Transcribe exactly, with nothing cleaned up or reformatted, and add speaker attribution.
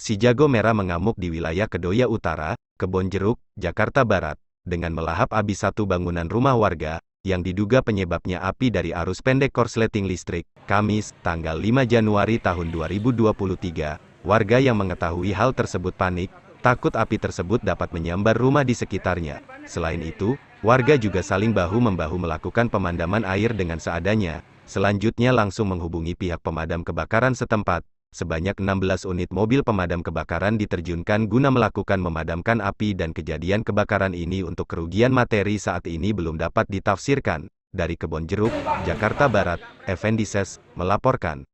Speaker 1: Si jago merah mengamuk di wilayah Kedoya Utara, Kebonjeruk, Jakarta Barat, dengan melahap habis satu bangunan rumah warga, yang diduga penyebabnya api dari arus pendek korsleting listrik. Kamis, tanggal lima Januari tahun dua ribu dua puluh tiga, warga yang mengetahui hal tersebut panik, takut api tersebut dapat menyambar rumah di sekitarnya. Selain itu, warga juga saling bahu-membahu melakukan pemadaman air dengan seadanya, selanjutnya langsung menghubungi pihak pemadam kebakaran setempat. Sebanyak enam belas unit mobil pemadam kebakaran diterjunkan guna melakukan memadamkan api dan kejadian kebakaran ini untuk kerugian materi saat ini belum dapat ditafsirkan. Dari Kebonjeruk, Jakarta Barat, Effendi Ses, melaporkan.